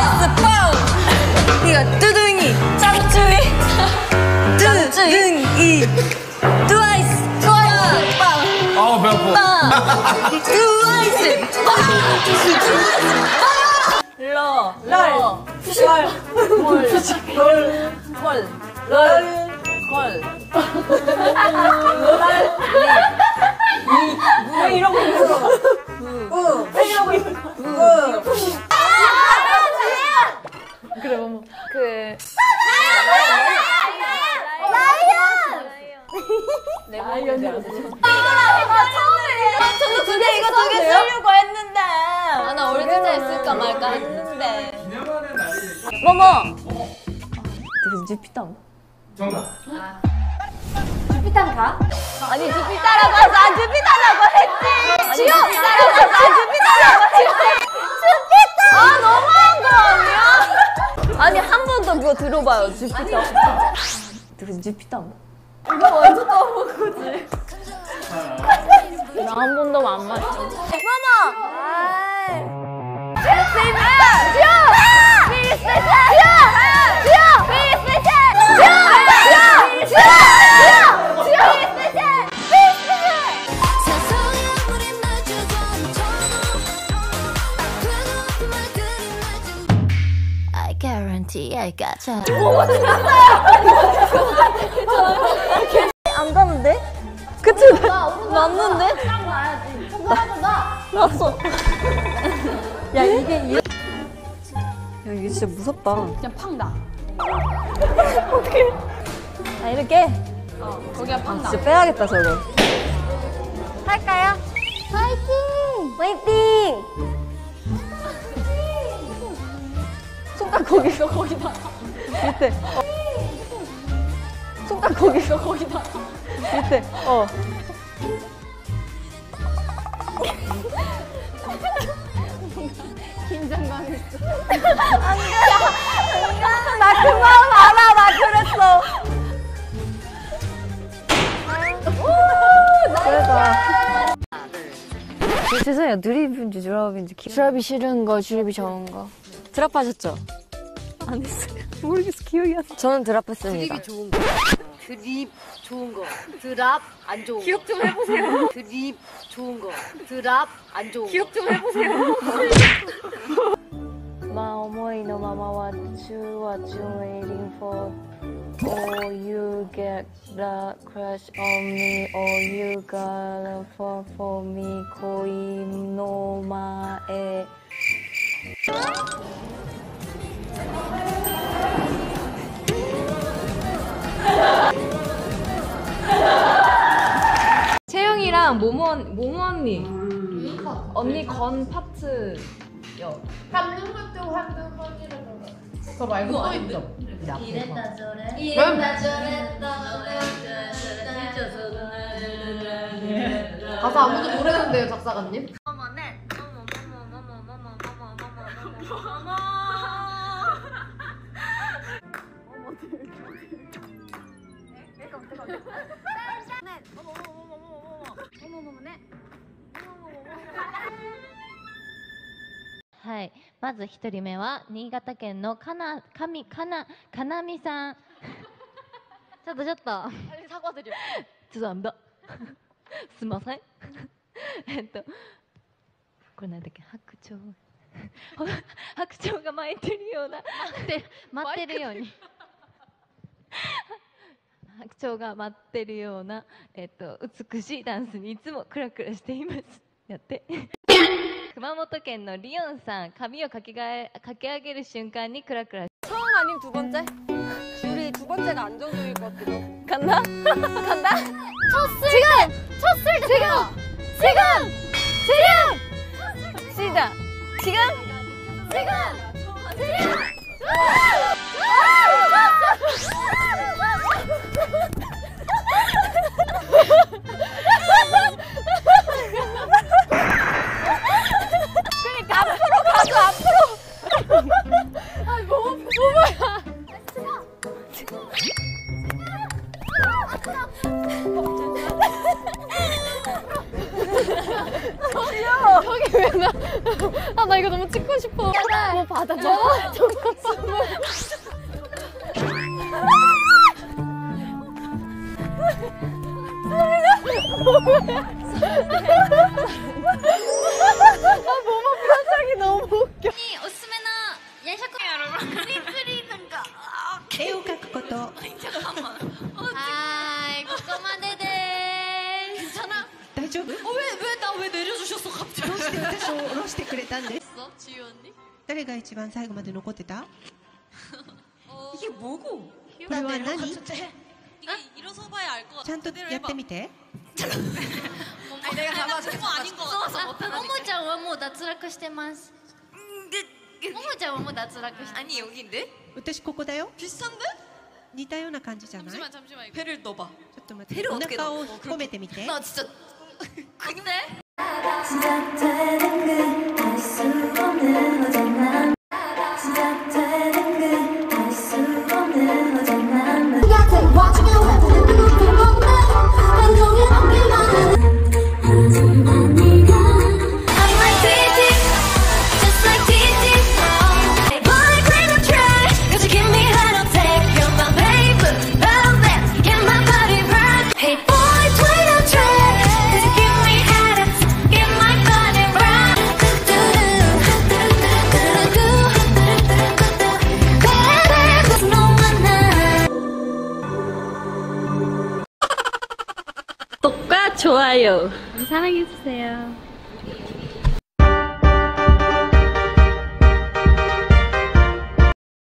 스포. 이거 두둥이 짬쭈이. 두둥이 트와이스 빵. 아우 배 아파. 트와이스 빵. 왜 이러고 있는 거야? 왜 이러고 있는 거야? 그래, 뭐. 라이언이라고. 저도 이거 두 개 쓰려고 했는데. 나 올드자 했을까 말까 했는데. 뭐뭐? 주피탄. 정답. 주피탄 가? 아니 주피타라고 해서 안 주피타라고 했지. 지효! 주피타라고 해서 안 주피타라고 했지. 주피타! 아 너무한 거 아니야? 아니 한 번 더 그거 들어봐요. 주피타. 주피탄. 이거 완전 떠먹은 거지. 나 한 번도 안 맞죠. 마마! I guarantee I got you. 안 가는데? 그치? 맞는데? 딱 나야지. 났어. 야 이게 야 이게 진짜 무섭다. 그냥 팍 나. 어떡해. 아 이렇게? 거기가 팍 나. 진짜 빼야겠다 저거. 할까요? 화이팅! 화이팅! 손가락 거기서 거기다. 밑에. 손가락 거기서 거기다. 밑에. 긴장감 있어. 안 돼. 나 그 마음 알아. 나 그랬어. 그래서. 죄송해요. 드립인지 드랍인지. 드랍이 싫은 거, 드립이 좋은 거. 드랍하셨죠? 안 했어요. 모르겠어. 기억이 안 나. 저는 드랍했습니다. 드립이 좋은 거. 드립 좋은 거. 드랍 안 좋은 거. 기억 좀 해보세요. 드립 좋은 거. 드랍 안 좋은 거. 기억 좀 해보세요. まあ思いのままはwaiting for or you get the crush on me or you gotta fall for me 恋の前 채영이랑 모모 언니. 언니 건 파트요. 그거 말고 또 있죠? 가사 아무도 모르는데요, 작사가님? はい、まず一人目は新潟県のかなみさん。ちょっと。죄송합니다。すみません。これなんだっけ、白鳥。白鳥が舞ってるような。待ってるように。白鳥が舞ってるような、美しいダンスにいつもクラクラしています。やって。熊本県のリオンさん、髪をかき上げる瞬間にクラクラ。 처음 아니면 두 번째? 줄이 두 번째가 안정적일 것 같기도. 간다? 간다? 시작! 지금! 그러니까 앞으로 가줘, 앞으로! 아니, 뭐야! 저기 왜 나? 아, 나 이거 너무 찍고 싶어. 뭐 받아줘. 너무 좋겠어. 모모 표정이 너무 웃겨. おすすめの夜食やろプリプリなんか絵を描くこと。 はーいここまででーす괜찮아 大丈夫？ 왜 내려주셨어 갑자기 どうして私を下ろしてくれたんです？ 지유 언니? 誰が一番最後まで残ってた？ 이게 뭐고? これは何？ 이게 일어서 봐야 알 것 같아 ちゃんとやってみて。 아니 내가 잡아줘 그거 아닌 것 같아 모모짱はもう脱落してます모모짱はもう脱落して 아니 여기인데? 私ここだよ。 비싼데? 似たような感じじゃない？ちょ 잠시만 배를 넣어봐 っと待って。 배를 お 어떻게 腹 넣어? を込めてみて。 나 진짜 근데? 시작되는 듯 알 수 없는 어제만 시작되는 듯 알 수 없는 어제만 곁에 watching you 하는 눈빛 먹는 한동안 어깨만 하지만 네가 I'm like TT just like TT boy play the track cause you give me heart attack you're my baby velvet get my body rock hey boy play the track cause you give me heart attack get my body rock baby cause no one knows 구독과 좋아요 사랑해주세요.